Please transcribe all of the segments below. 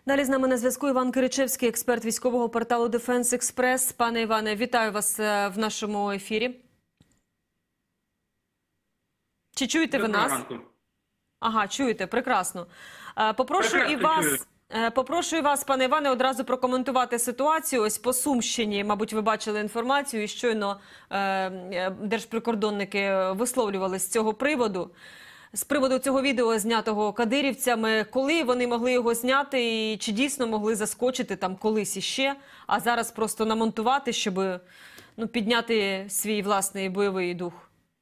Далі з нами на зв'язку Іван Киричевський, експерт військового порталу Defense Express. Пане Іване, вітаю вас в нашому ефірі. Чи чуєте ви нас? Ага, чуєте, прекрасно. Попрошу і вас, пане Іване, одразу прокоментувати ситуацію. Ось по Сумщині, мабуть, ви бачили інформацію, і щойно держприкордонники висловлювали з цього приводу. З приводу цього відео, знятого кадирівцями, коли вони могли його зняти і чи дійсно могли заскочити там колись іще, а зараз просто намонтувати, щоб підняти свій власний бойовий дух?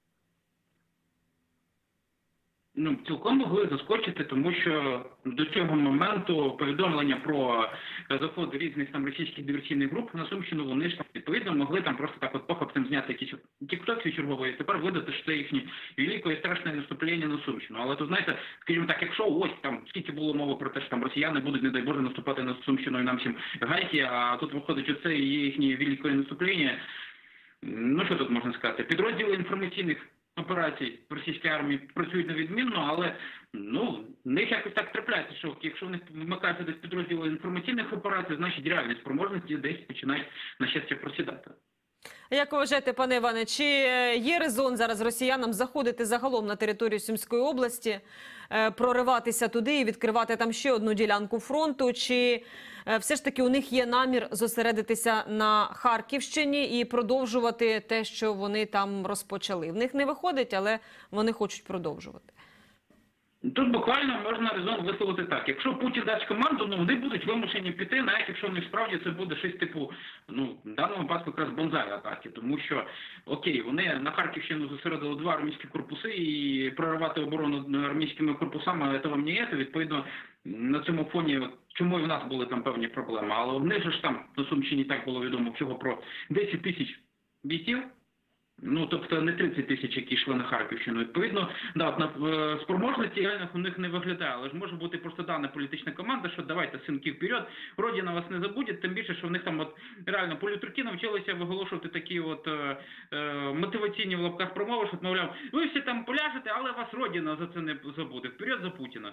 Цілком могли заскочити, тому що до цього моменту повідомлення про заход різних там російських диверсійних груп на Сумщину, вони ж відповідно могли там просто так от похоптом зняти якісь тіктоки чергової, і тепер видати, що це їхнє велике і страшне наступлення на Сумщину. Але то, знаєте, скажімо так, якщо ось там, скільки було мови про те, що там росіяни будуть, не дай Боже, наступати на Сумщину і нам всім гайки, а тут виходить, що це їхнє велике наступлення, що тут можна сказати? Підрозділи інформаційних операцій російської армії працюють невідмінно, але в них якось так трапляється, що якщо в них вмикаються десь підрозділи інформаційних операцій, значить реальні спроможності десь починають, на щастя, просідати. Як ви вважаєте, пане Іване, чи є резон зараз росіянам заходити загалом на територію Сумської області, прориватися туди і відкривати там ще одну ділянку фронту, чи все ж таки у них є намір зосередитися на Харківщині і продовжувати те, що вони там розпочали? В них не виходить, але вони хочуть продовжувати. Тут буквально можна резон висловити так. Якщо Путін дасть команду, вони будуть вимушені піти, навіть якщо в них справді це буде щось типу, в даному випадку якраз бонзай-атаки. Тому що, окей, вони на Харківщину зосередили 2 армійські корпуси і проривати оборону армійськими корпусами, це вам не це. Відповідно, на цьому фоні, чому і в нас були там певні проблеми. Але в них ж там на Сумщині так було відомо всього про 10 тисяч бійців. Тобто не 30 тисяч, які йшли на Харківщину. Відповідно, на спроможності реальних у них не виглядає. Але ж може бути просто дана політична команда, що давайте, синки, вперед, Родина вас не забуде, тим більше, що в них там реально політруки навчилися виголошувати такі мотиваційні в лапках промови, що, мовляв, ви всі там поляжете, але вас Родина за це не забуде. Вперед за Путіна.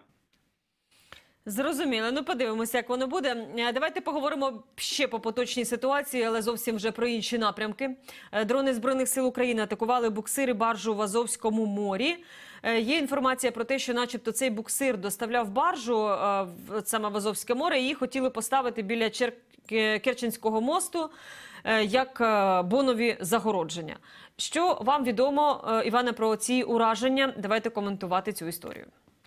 Зрозуміло. Подивимося, як воно буде. Давайте поговоримо ще по поточній ситуації, але зовсім вже про інші напрямки. Дрони Збройних сил України атакували буксири баржу в Азовському морі. Є інформація про те, що начебто цей буксир доставляв баржу саме в Азовське море, і її хотіли поставити біля Керченського мосту як бонові загородження. Що вам відомо, Іване, про ці ураження? Давайте коментувати цю історію.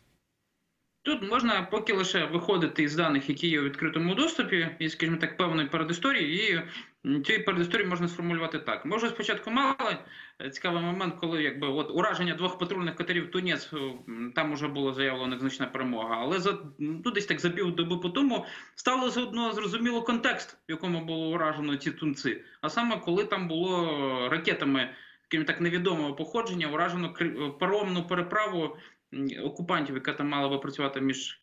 Тут можна поки лише виходити із даних, які є у відкритому доступі, і, скажімо так, певної передісторії, і цю передісторію можна сформулювати так. Може, спочатку мали цікавий момент, коли ураження 2 патрульних катерів Тунець, там уже була заявлена значна перемога, але десь так за півдоби по тому стало заодно зрозуміло контекст, в якому було уражено ці тунці. А саме, коли там було ракетами, скажімо так, невідомого походження, уражено паромну переправу окупантів, яка там мала би працювати між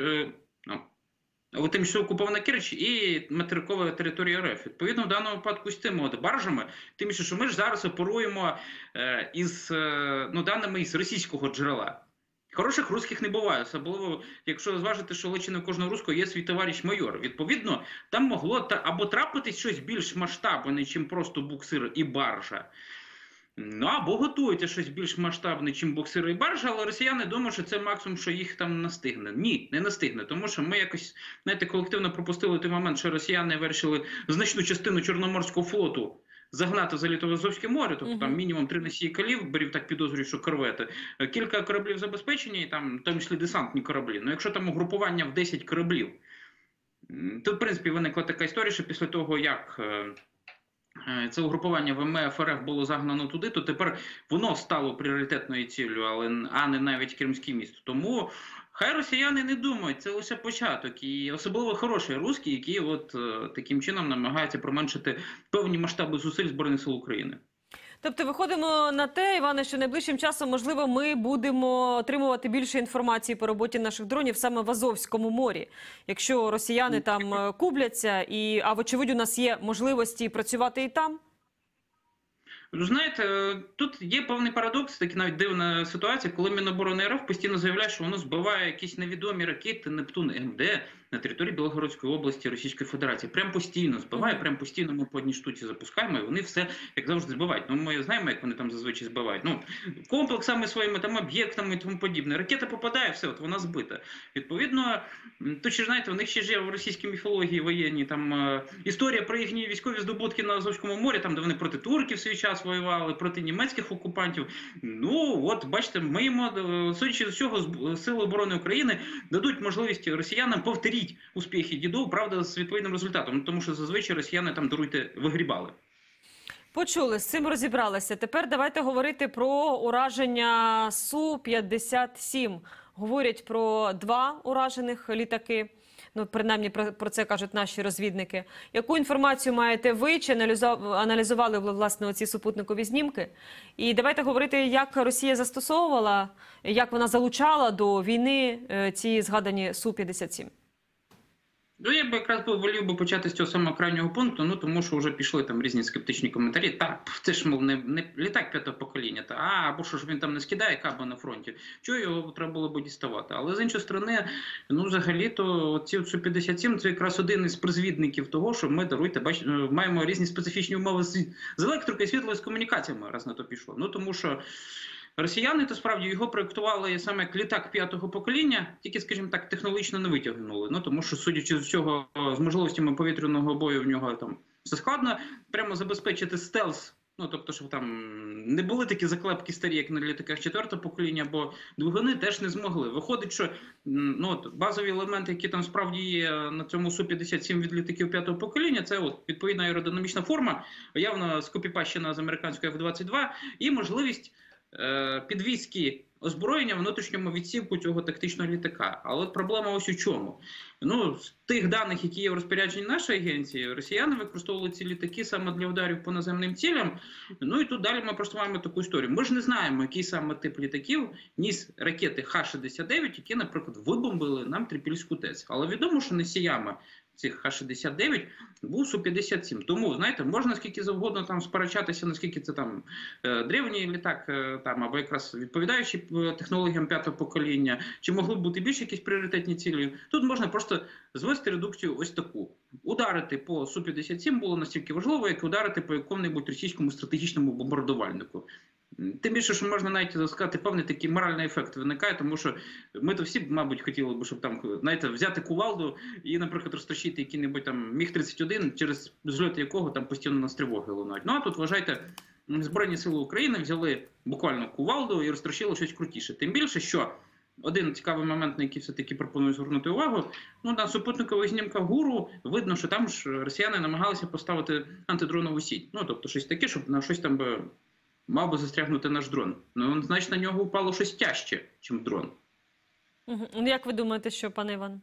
тимчасово окупована Керч і материковою територією РФ. Відповідно, в даному випадку з цими баржами, тим більше, що ми ж зараз оперуємо із даними із російського джерела. Хороших русських не буває, особливо, якщо зважити, що личиною кожного руського є свій товариш майор. Відповідно, там могло або трапитись щось більш масштабне, ніж просто буксир і баржа, або готується щось більш масштабне, ніж буксири і баржа, але росіяни думають, що це максимум, що їх там настигне. Ні, не настигне, тому що ми якось, колективно пропустили той момент, що росіяни вирішили значну частину Чорноморського флоту загнати заліто в Азовське море, тобто там мінімум 3 носії калібрів, так підозрюю, що корвети, кілька кораблів забезпечення і там, в тому числі десантні кораблі. Якщо там угрупування в 10 кораблів, то, в принципі, виникла така історія, що після того, як це угрупування ВМФ РФ було загнано туди, то тепер воно стало пріоритетною ціллю, а не навіть Кримське місто. Тому хай росіяни не думають, це лише початок. І особливо хороші русські, які таким чином намагаються применшити певні масштаби зусиль Збройних сил України. Тобто виходимо на те, Іване, що найближчим часом, можливо, ми будемо отримувати більше інформації по роботі наших дронів саме в Азовському морі. Якщо росіяни там кубляться, а вочевидь у нас є можливості працювати і там? Знаєте, тут є певний парадокс, така навіть дивна ситуація, коли Міноборони РФ постійно заявляє, що воно збиває якісь невідомі ракети Нептун МД, на території Білгородської області Російської Федерації. Прям постійно збиває, прям постійно ми по одній штуці запускаємо, і вони все, як завжди, збивають. Ну, ми знаємо, як вони там зазвичай збивають. Ну, комплексами своїми, там, об'єктами і тому подібне. Ракета попадає, все, от вона збита. Відповідно, то ще, знаєте, у них ще ж є в російській міфології воєнній, там, історія про їхні військові здобутки на Азовському морі, там, де вони проти турків в свій час воювали, проти німецьких окупантів. Ну, от, бачите, ми їм, судячи з цього, Сили оборони України дадуть можливість росіянам повторити успіхи дідов, правда, з відповідним результатом, тому що зазвичай росіяни там, даруйте, вигрібали. Почули, з цим розібралися. Тепер давайте говорити про ураження Су-57. Говорять про 2 уражених літаки. Ну, принаймні, про це кажуть наші розвідники. Яку інформацію маєте ви? Чи аналізували, власне, оці супутникові знімки? І давайте говорити, як Росія застосовувала, як вона залучала до війни ці згадані Су-57. Ну, я б якраз волів би почати з цього самого крайнього пункту, ну, тому що вже пішли там різні скептичні коментарі. Так, це ж, мов, не літак 5-го покоління, або що ж він там не скидає каби на фронті. Чого його треба було б діставати? Але, з іншої сторони, ну, взагалі-то, ці Су-57 – це якраз один із призвідників того, що ми, даруйте, бачите, маємо різні специфічні умови з електрикою, світлою, з комунікаціями, раз на то пішло. Ну, тому що росіяни, то справді, його проєктували саме як літак 5-го покоління, тільки, скажімо так, технологічно не витягнули. Ну, тому що, судячи з цього, з можливостями повітряного бою в нього там все складно, прямо забезпечити стелс, ну, тобто, щоб там не були такі заклепки старі, як на літаках 4-го покоління, бо двигуни теж не змогли. Виходить, що ну, от, базові елементи, які там справді є на цьому Су-57 від літаків 5-го покоління, це от, відповідна аеродинамічна форма, явно скопіпащена з американської F-22, і можливість підвізки озброєння внутрішньому відсівку цього тактичного літака. Але проблема ось у чому. Ну, з тих даних, які є в розпорядженні нашої агенції, росіяни використовували ці літаки саме для ударів по наземним цілям. Ну і тут далі ми просто маємо таку історію. Ми ж не знаємо, який саме тип літаків ніс ракети Х-69, які, наприклад, вибомбили нам Трипільську ТЕС. Але відомо, що носіями цих Х-69 був Су-57. Тому, знаєте, можна скільки завгодно там сперечатися, наскільки це там древній літак, там, або якраз відповідаючий технологіям 5-го покоління, чи могли б бути більш якісь пріоритетні цілі. Тут можна просто звести редукцію ось таку. Ударити по Су-57 було настільки важливо, як ударити по якому-небудь російському стратегічному бомбардувальнику. Тим більше, що можна навіть сказати, певний такий моральний ефект виникає, тому що ми то всі, мабуть, хотіли б, щоб там, знаєте, взяти кувалду і, наприклад, розтрощити який-небудь там Міг-31, через зльоти якого там постійно нас тривоги лунають. Ну, а тут, вважайте, Збройні Сили України взяли буквально кувалду і розтрощили щось крутіше. Тим більше, що один цікавий момент, на який все-таки пропоную звернути увагу, ну, на супутникових знімках ГУРу видно, що там ж росіяни намагалися поставити антидронову сіть. Ну, тобто щось таке, щоб на щось там би мав би застрягнути наш дрон. Ну, значить, на нього впало щось тяжче, ніж дрон. Як ви думаєте, що, пане Іван?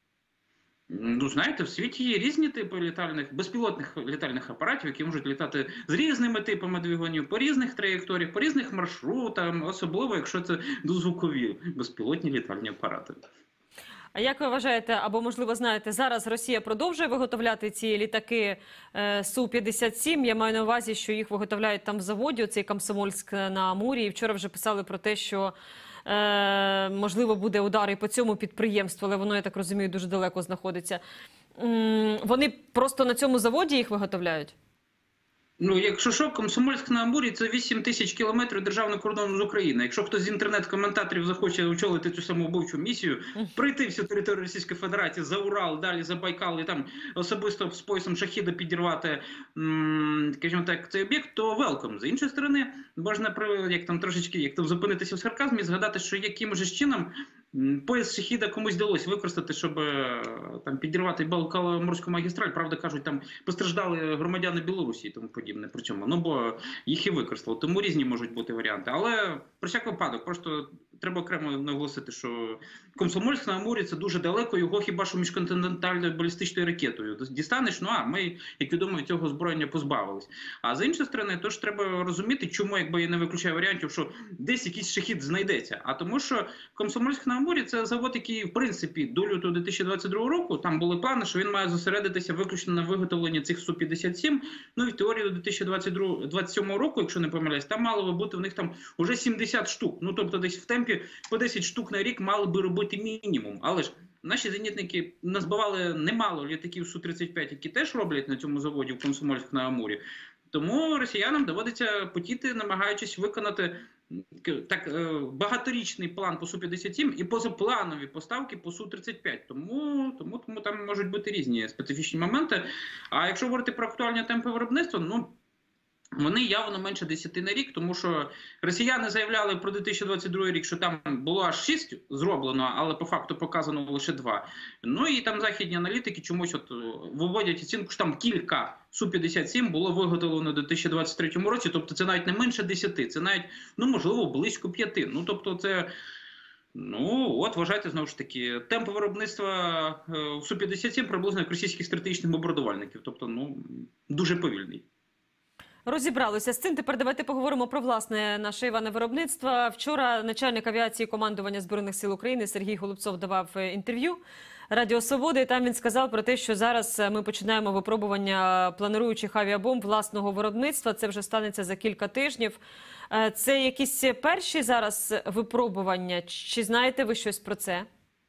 Ну, знаєте, в світі є різні типи безпілотних літальних апаратів, які можуть літати з різними типами двигунів, по різних траєкторіях, по різних маршрутах, особливо, якщо це дозвукові безпілотні літальні апарати. А як ви вважаєте, або, можливо, знаєте, зараз Росія продовжує виготовляти ці літаки Су-57? Я маю на увазі, що їх виготовляють там в заводі, оцей Комсомольськ на Амурі. І вчора вже писали про те, що, можливо, буде удар і по цьому підприємству, але воно, я так розумію, дуже далеко знаходиться. Вони просто на цьому заводі їх виготовляють? Ну, якщо що, Комсомольськ на Амурі – це 8 тисяч кілометрів державного кордону з України. Якщо хтось з інтернет-коментаторів захоче очолити цю самовбивчу місію, пройти всю територію Російської Федерації, за Урал, далі за Байкал і там особисто з поясом шахіда підірвати, скажімо так, цей об'єкт, то велком. З іншої сторони, можна як там трошечки, як там зупинитися в сарказмі і згадати, що яким же чином пояс шахіда комусь вдалося використати, щоб там підірвати Балкало-Морську магістраль. Правда, кажуть, там постраждали громадяни Білорусі і тому подібне. Причому, ну, бо їх і використали. Тому різні можуть бути варіанти. Але про всяк випадок, просто треба окремо наголосити, що Комсомольськ на Амурі – це дуже далеко, його хіба що міжконтинентальною балістичною ракетою дістанеш, ну а ми, як відомо, від цього озброєння позбавились. А з іншої сторони, тож треба розуміти, чому, якби я не виключаю варіантів, що десь якийсь шахід знайдеться. А тому що Комсомольськ на Амурі – це завод, який, в принципі, до лютого 2022 року, там були плани, що він має зосередитися виключно на виготовленні цих Су-57. Ну і в теорії до 2027 року, якщо не помиляюсь, там мало би бути в них там уже 70 штук. Ну, тобто десь в темпі по 10 штук на рік мали би робити мінімум. Але ж наші зенітники назбивали немало літаків Су-35, які теж роблять на цьому заводі в Комсомольськ-на-Амурі. Тому росіянам доводиться потіти, намагаючись виконати багаторічний план по Су-57 і позапланові поставки по Су-35. Тому там можуть бути різні специфічні моменти. А якщо говорити про актуальні темпи виробництва, вони явно менше 10 на рік, тому що росіяни заявляли про 2022 рік, що там було аж 6 зроблено, але по факту показано лише 2. Ну і там західні аналітики чомусь виводять оцінку, що там кілька Су-57 було виготовлено у 2023 році, тобто це навіть не менше 10, це навіть, можливо, близько 5. Тобто це, вважайте, знову ж таки, темпи виробництва Су-57 приблизно як російських стратегічних бомбардувальників, тобто, дуже повільний. Розібралися з цим. Тепер давайте поговоримо про власне наше Іване виробництво. Вчора начальник авіації командування Збройних сил України Сергій Голубцов давав інтерв'ю Радіо Свободи. І там він сказав про те, що зараз ми починаємо випробування плануючих авіабомб власного виробництва. Це вже станеться за кілька тижнів. Це якісь перші зараз випробування? Чи знаєте ви щось про це?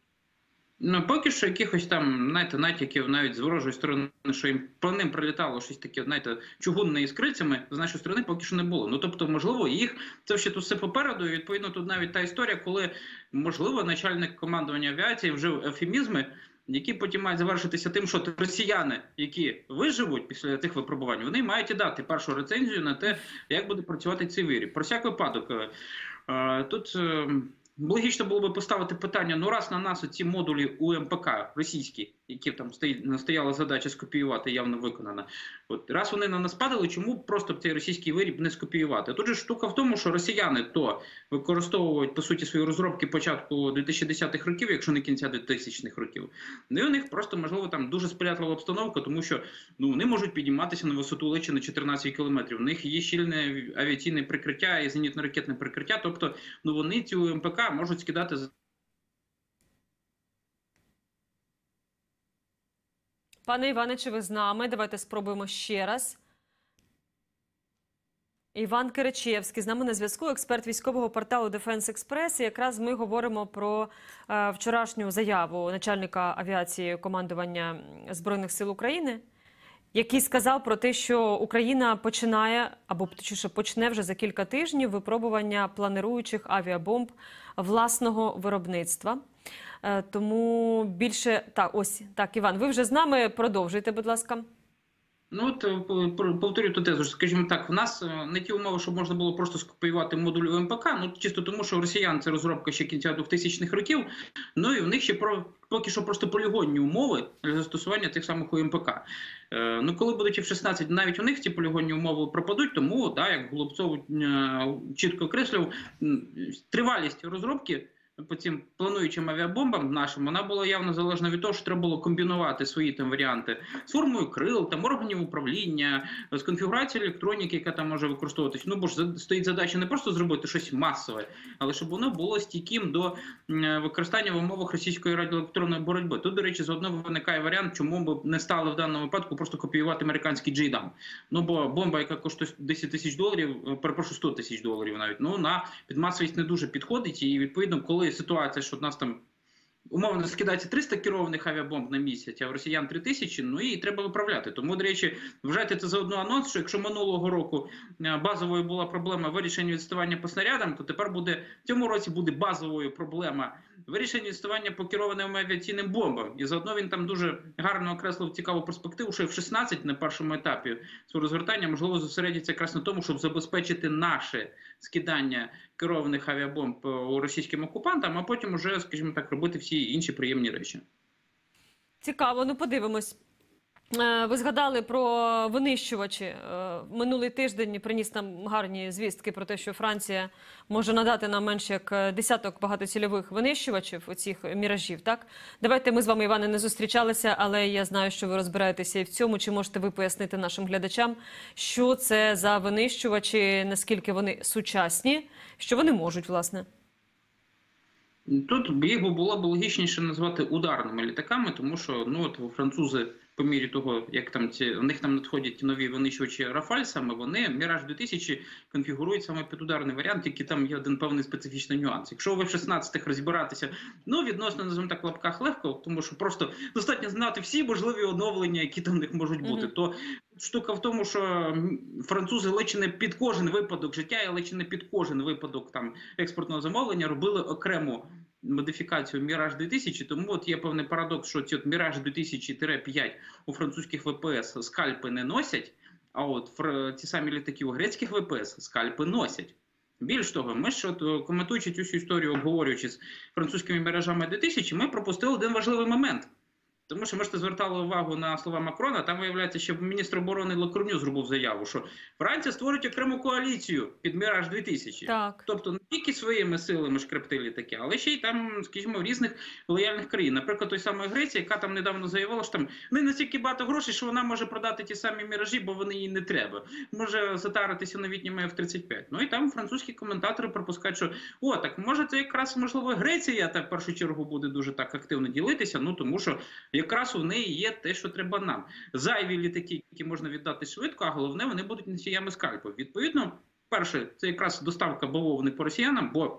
Поки що якихось там, натяків навіть з ворожої сторони, що їм по ним прилітало щось таке, чугунне із крильцями, з нашої сторони поки що не було. Тобто, можливо, це ще тут все попереду, і відповідно тут навіть та історія, коли, можливо, начальник командування авіації вжив ефемізми, які потім мають завершитися тим, що росіяни, які виживуть після тих випробувань, вони мають і дати першу рецензію на те, як буде працювати цей виріб. Про всяк випадок, тут логічно було би поставити питання, раз на нас ці модулі УМПК російські, які там стояла задача скопіювати, явно виконана. Раз вони на нас падали, чому просто цей російський виріб не скопіювати? Тут же штука в тому, що росіяни то використовують, по суті, свої розробки початку 2010-х років, якщо не кінця 2000-х років. І у них просто, можливо, там дуже сприятлива обстановка, тому що вони можуть підніматися на висоту лише на 14 кілометрів. У них є щільне авіаційне прикриття і зенітно-ракетне прикриття, тобто вони ці УМПК можуть скидати. Пане Іване, чи ви з нами? Давайте спробуємо ще раз. Іван Киричевський з нами на зв'язку, експерт військового порталу Defense Express. І якраз ми говоримо про вчорашню заяву начальника авіації командування Збройних сил України, який сказав про те, що Україна починає, або точніше почне вже за кілька тижнів випробування плануючих авіабомб власного виробництва. Тому більше... Так, Іван, ви вже з нами, продовжуйте, будь ласка. Повторюю ту тезу, скажімо так, в нас не ті умови, щоб можна було просто скопіювати модуль УМПК, чисто тому, що у росіян це розробка ще кінця 2000-х років, і в них ще поки що просто полігонні умови для застосування тих самих УМПК. Коли будуть F-16, навіть у них ці полігонні умови пропадуть, тому, як Голубцов чітко окреслив, тривалість розробки по цим плануючим авіабомбам нашим, вона була явно залежна від того, що треба було комбінувати свої там варіанти з формою крил, органів управління, з конфігурацією електроніки, яка там може використовуватись. Бо ж стоїть задача не просто зробити щось масове, але щоб воно було стійким до використання в умовах російської радіоелектронної боротьби. Тут, до речі, заодно виникає варіант, чому б не стали в даному випадку просто копіювати американський JDAM. Бо бомба, яка коштує $10 тисяч, перепрошую, $100 тисяч навіть, на підмасовість не дуже підходить, і відповідно, коли ситуація, що в нас там умовно скидається 300 керованих авіабомб на місяць, а в росіян 3000, і треба виправляти. Тому, до речі, вважайте це заодно анонс, що якщо минулого року базовою була проблема вирішення відставання по снарядам, то тепер в цьому році буде базовою проблема вирішення відставання по керованим авіаційним бомбам. І заодно він там дуже гарно окреслив цікаву перспективу, що F-16 на першому етапі свого розгортання можливо зосередиться якраз на тому, щоб забезпечити наше скидання керованих авіабомб у російським окупантам, а потім уже, скажімо так, робити всі інші приємні речі. Цікаво, подивимось. Ви згадали про винищувачі. Минулий тиждень приніс нам гарні звістки про те, що Франція може надати нам менше як десяток багатоцільових винищувачів, оцих міражів, так? Давайте ми з вами, Іване, не зустрічалися, але я знаю, що ви розбираєтеся і в цьому. Чи можете ви пояснити нашим глядачам, що це за винищувачі, наскільки вони сучасні, що вони можуть, власне? Тут їх було б логічніше назвати ударними літаками, тому що французи, по мірі того, як там у них там надходять нові винищувачі Рафаль, саме вони Міраж 2000 конфігурують саме під ударний варіант, тільки там є один певний специфічний нюанс. Якщо у F-16 розбиратися, відносно, називаємо так, в лапках легко, тому що просто достатньо знати всі можливі оновлення, які там в них можуть бути, то штука в тому, що французи ледь чи не під кожен випадок життя і ледь чи не під кожен випадок там експортного замовлення робили окрему модифікацію Міраж 2000, тому є певний парадокс, що ці Міраж 2000-5 у французьких ВПС скальпи не носять, а от ці самі літаки у грецьких ВПС скальпи носять. Більш того, ми ж, коментуючи цю всю історію, обговорюючи з французькими Міражами 2000, ми пропустили один важливий момент. Тому що ми ж звертали увагу на слова Макрона, там виявляється, що міністр оборони Лекорню зробив заяву, що Франція створить окрему коаліцію під Міраж 2000. Так. Тобто не тільки своїми силами шкребти літаки, але ще й там, скажімо, в різних лояльних країн. Наприклад, той самої Греції, яка там недавно заявила, що там не настільки багато грошей, що вона може продати ті самі Міражі, бо вони їй не треба. Може затаритися новітніми F-35. Ну і там французькі коментатори пропускають, що так може це якраз, можливо, Греція в першу чергу буде дуже так активно ділитися, тому що якраз у неї є те, що треба нам. Зайві літаки, які можна віддати швидко, а головне, вони будуть носіями скальпів. Відповідно, перше, це якраз доставка бавовни по росіянам, бо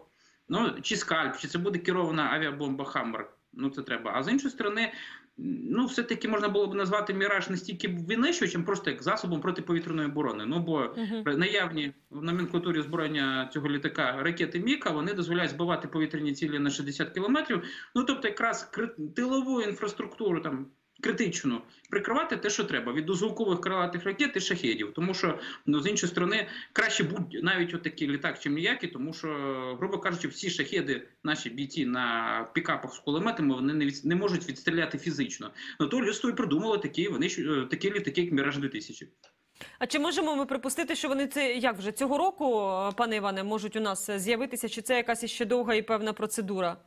чи скальп, чи це буде керована авіабомба «Хаммер», це треба. А з іншої сторони, все-таки можна було б назвати Міраж не стільки винищувачем, просто як засобом протиповітряної оборони. Бо наявні в номенклатурі озброєння цього літака ракети Міка, вони дозволяють збивати повітряні цілі на 60 кілометрів. Тобто якраз тилову інфраструктуру там критичну прикривати те, що треба, від дозвукових крилатих ракет і шахедів. Тому що, з іншої сторони, краще будь навіть отакий літак, чим ніякий, тому що, грубо кажучи, всі шахеди, наші бійці на пікапах з кулеметами, вони не можуть відстріляти фізично. То людство і придумало такі літаки, як Міраж 2000. А чи можемо ми припустити, що вони як вже цього року, пане Іване, можуть у нас з'явитися, чи це якась іще довга і певна процедура?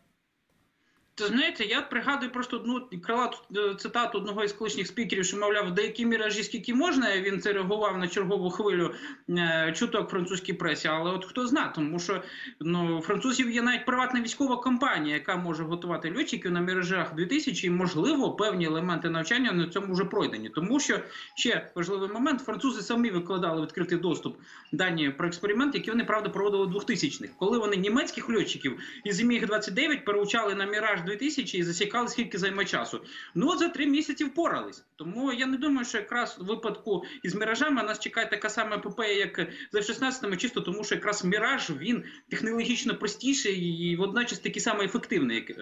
То знаєте, я пригадую просто одну крилату цитату одного із колишніх спікерів, що, мовляв, деякі Міражі скільки можна, він це реагував на чергову хвилю чуток в французькій пресі, але от хто знає, тому що французів є навіть приватна військова компанія, яка може готувати льотчиків на Міражах 2000, і, можливо, певні елементи навчання на цьому вже пройдені. Тому що, ще важливий момент, французи самі викладали відкритий доступ дані про експеримент, які вони, правда, проводили в 2000-х, коли вони німецьких льотчиків із Міг-29 переучали на Міраж 2000 і засікали, скільки займе часу. За 3 місяці впорались. Тому я не думаю, що якраз в випадку із Міражами нас чекає така сама епопея, як з F-16, чисто тому, що якраз Міраж, він технологічно простіший і водночас такий самий ефективний, як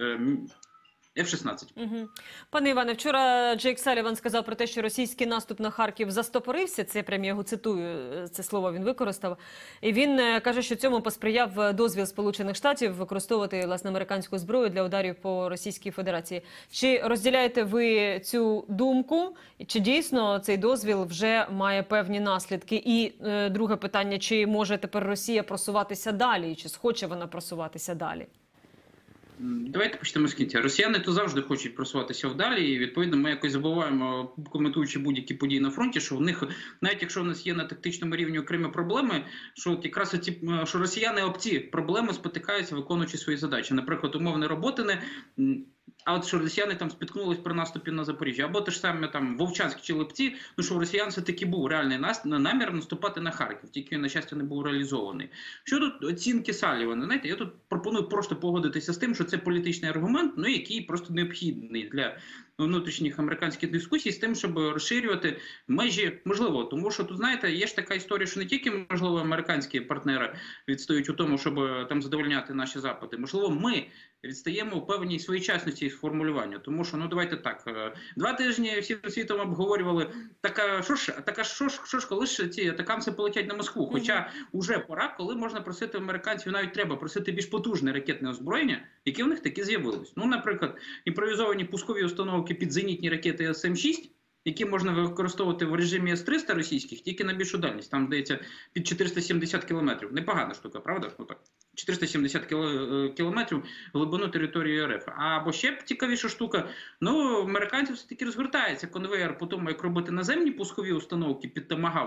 F-16. Пане Іване, вчора Джейк Саліван сказав про те, що російський наступ на Харків застопорився, це прямо я його цитую, це слово він використав, і він каже, що цьому посприяв дозвіл Сполучених Штатів використовувати, власне, американську зброю для ударів по Російській Федерації. Чи розділяєте ви цю думку, чи дійсно цей дозвіл вже має певні наслідки? І друге питання, чи може тепер Росія просуватися далі, і чи схоче вона просуватися далі? Давайте почнемо з кінця. Росіяни то завжди хочуть просуватися вдалі, і, відповідно, ми якось забуваємо, коментуючи будь-які події на фронті, що в них, навіть якщо в нас є на тактичному рівні окремі проблеми, що якраз що росіяни об ці проблеми спотикаються, виконуючи свої задачі. Наприклад, умовне Роботине, а от що росіяни там спіткнулись при наступі на Запоріжжя, або те ж саме там Вовчанськ чи Липці, що у росіян все-таки був реальний намір наступати на Харків, тільки він, на щастя, не був реалізований. Щодо оцінки Салівана, знаєте, я тут пропоную просто погодитися з тим, що це політичний аргумент, який просто необхідний для внутрішніх американських дискусій з тим, щоб розширювати межі, можливо, тому що тут, знаєте, є ж така історія, що не тільки, можливо, американські партнери відстають у тому, щоб там задовольняти наші запити, можливо, ми відстаємо у певній своєчасності формулювання, тому що, давайте так, 2 тижні всім світом обговорювали, що ж, коли ж ці атакамси полетять на Москву, хоча вже пора, коли можна просити американців, навіть треба просити більш потужне ракетне озброєння, яке в них таки з'явилось. Наприклад, імпровізовані пускові установки під зенітні ракети С-М6, які можна використовувати в режимі С-300 російських, тільки на більшу дальність. Там, здається, під 470 кілометрів. Непогана штука, правда? 470 кілометрів глибину території РФ. Або ще цікавіша штука, американці все-таки розгортається конвейер по тому, як робити наземні пускові установки під томагавки,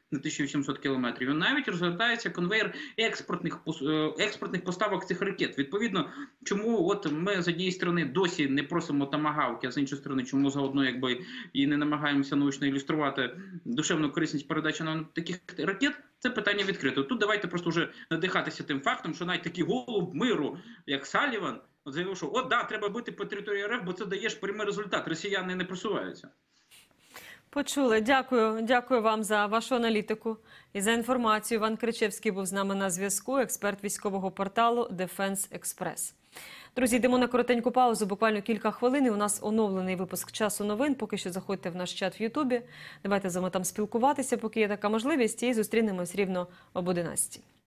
на 1800 кілометрів, навіть розгортається конвейер експортних поставок цих ракет. Відповідно, чому от ми з однієї сторони досі не просимо томагавки, а з іншої сторони, чому заодно якби і не намагаємося научно ілюструвати душевну корисність передачі нам таких ракет, це питання відкрите. Тут давайте просто вже надихатися тим фактом, що навіть такий голуб миру, як Саліван, заявив, що треба бити по території РФ, бо це дає ж прямий результат. Росіяни не просуваються. Почули. Дякую. Дякую вам за вашу аналітику і за інформацію. Іван Кричевський був з нами на зв'язку, експерт військового порталу Defense Express. Друзі, йдемо на коротеньку паузу, буквально кілька хвилин. І у нас оновлений випуск «Часу новин». Поки що заходьте в наш чат в Ютубі. Давайте з вами там спілкуватися, поки є така можливість. І зустрінемось рівно об 11.